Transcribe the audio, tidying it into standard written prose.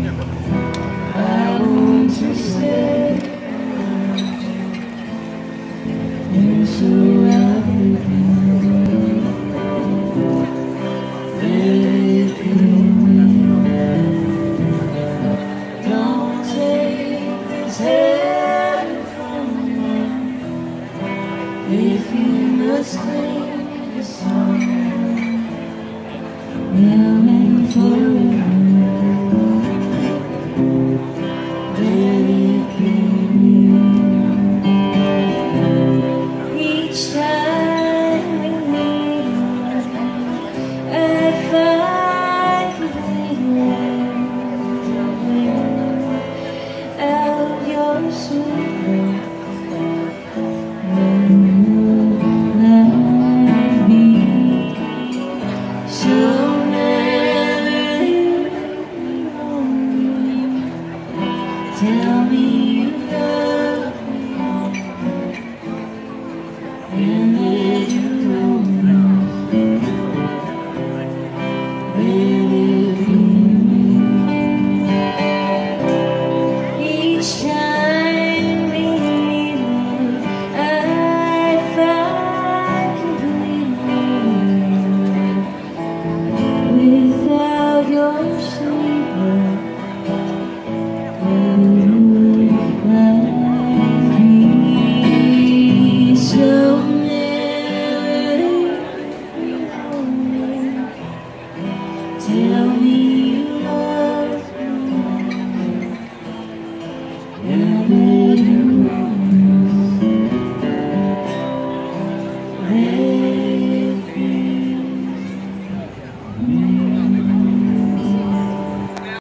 I want to stay and surround you, baby. Don't take this heaven from me if you must make a song now and forever. Each time we meet, I find out your sweet like me. So never leave me. Tell